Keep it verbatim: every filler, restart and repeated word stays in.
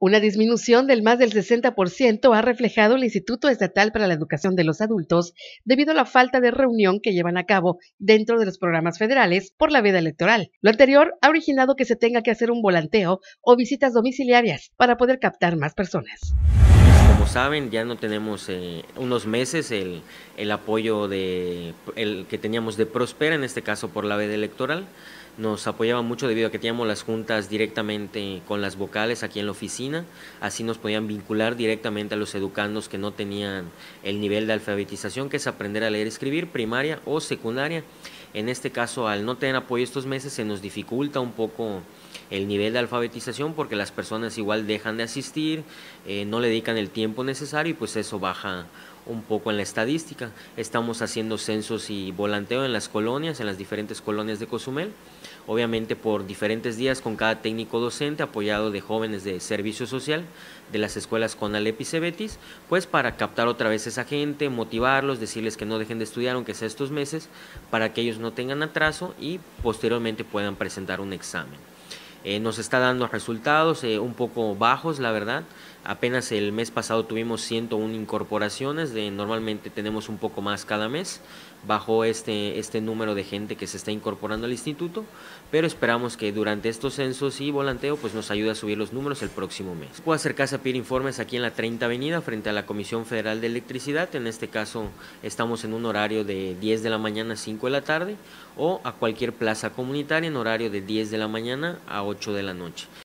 Una disminución del más del sesenta por ciento ha reflejado el Instituto Estatal para la Educación de los Adultos debido a la falta de reunión que llevan a cabo dentro de los programas federales por la veda electoral. Lo anterior ha originado que se tenga que hacer un volanteo o visitas domiciliarias para poder captar más personas. Como saben, ya no tenemos eh, unos meses el, el apoyo de, el que teníamos de Prospera, en este caso por la veda electoral. Nos apoyaba mucho debido a que teníamos las juntas directamente con las vocales aquí en la oficina, así nos podían vincular directamente a los educandos que no tenían el nivel de alfabetización, que es aprender a leer y escribir, primaria o secundaria. En este caso, al no tener apoyo estos meses, se nos dificulta un poco el nivel de alfabetización porque las personas igual dejan de asistir, eh, no le dedican el tiempo necesario y pues eso baja un poco en la estadística. Estamos haciendo censos y volanteo en las colonias, en las diferentes colonias de Cozumel, obviamente por diferentes días con cada técnico docente apoyado de jóvenes de servicio social de las escuelas Conalep y Cebetis, pues para captar otra vez a esa gente, motivarlos, decirles que no dejen de estudiar aunque sea estos meses, para que ellos no tengan atraso y posteriormente puedan presentar un examen. Eh, nos está dando resultados eh, un poco bajos, la verdad. Apenas el mes pasado tuvimos ciento una incorporaciones, de, normalmente tenemos un poco más cada mes. Bajó este, este número de gente que se está incorporando al instituto, pero esperamos que durante estos censos y volanteo pues nos ayude a subir los números el próximo mes. Puede acercarse a pedir informes aquí en la treinta Avenida frente a la Comisión Federal de Electricidad. En este caso estamos en un horario de diez de la mañana a cinco de la tarde, o a cualquier plaza comunitaria en horario de diez de la mañana a ocho de la noche.